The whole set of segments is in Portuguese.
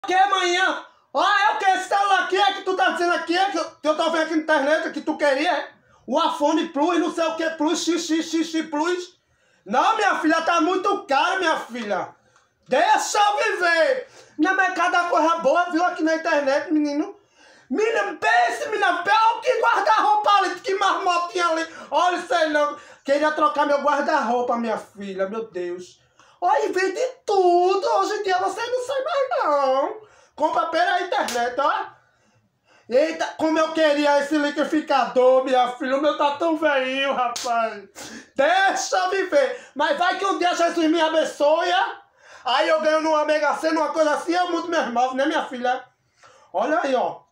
Que amanhã? Ah, é o que? Esse celular aqui é que tu tá dizendo aqui, é que eu tô vendo aqui na internet que tu queria, é? O iPhone Plus, não sei o que, Plus, XXX Plus. Não, minha filha, tá muito caro, minha filha. Deixa eu viver. Não, mas cada coisa boa, viu, aqui na internet, menino. Menina, pense, menina, olha que guarda-roupa ali, que marmotinha ali. Olha isso aí, não. Queria trocar meu guarda-roupa, minha filha, meu Deus. Olha, e vem de tudo. Hoje em dia você não sai mais, não. Compra pela internet, ó. Eita, como eu queria esse liquidificador, minha filha. O meu tá tão velhinho, rapaz. Deixa eu viver. Mas vai que um dia Jesus me abençoe. Aí eu ganho numa Mega Sena, uma coisa assim, eu mudo meus móveis, né, minha filha? Olha aí, ó.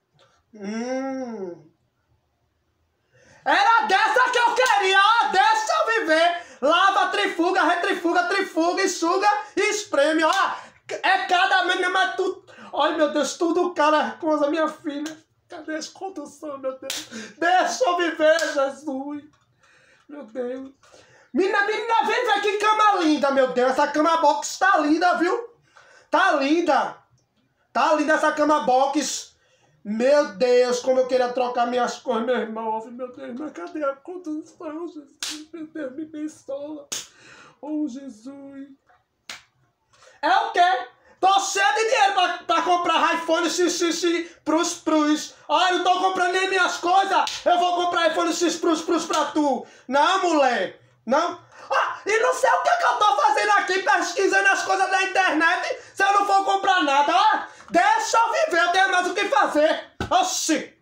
Era dessa que eu queria, ó. Deixa eu viver. Lava, trifuga, retrifuga, trifuga, enxuga e espreme, ó. É cada menina, mas tudo. Ai, meu Deus, tudo cara coisa, minha filha. Cadê as condução, meu Deus? Deixa eu viver, Jesus. Meu Deus. Menina, vem ver que cama linda, meu Deus. Essa cama box tá linda, viu? Tá linda. Tá linda essa cama box. Meu Deus, como eu queria trocar minhas coisas, meu irmão. Meu Deus, mas cadê a condução, Jesus? Meu Deus, me abençoa. Oh, Jesus. É o quê? Tô cheio de dinheiro pra comprar iPhone XXX Plus. Ai, não tô comprando nem minhas coisas. Eu vou comprar iPhone X Plus pra tu. Não, mulher. Não. Ah, e não sei o que eu tô fazendo aqui pesquisando as coisas da internet se eu não for comprar nada. Ah, deixa eu viver, eu tenho mais o que fazer. Oxi.